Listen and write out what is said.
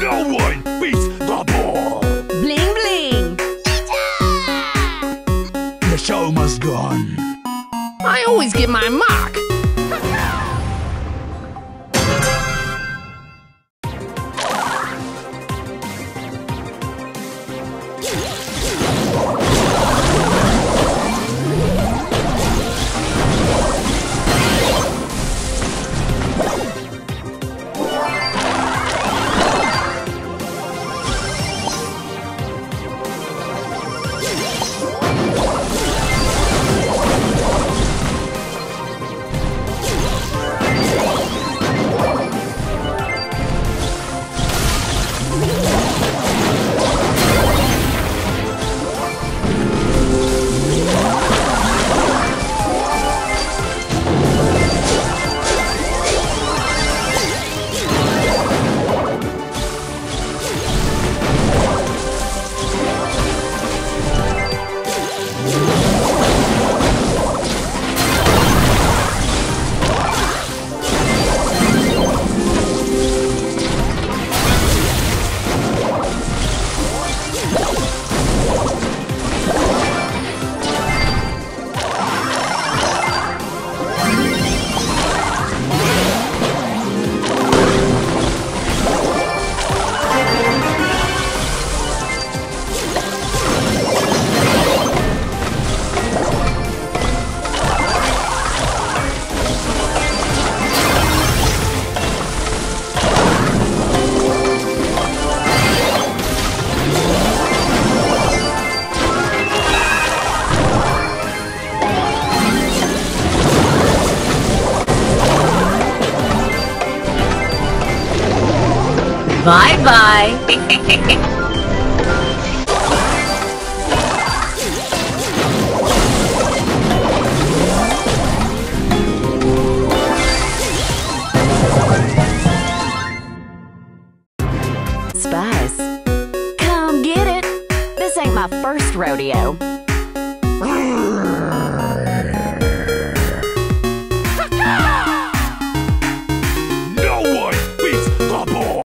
No one beats the ball. Bling bling. The show must go on. I always get my mark. Bye-bye. Spice, come get it. This ain't my first rodeo.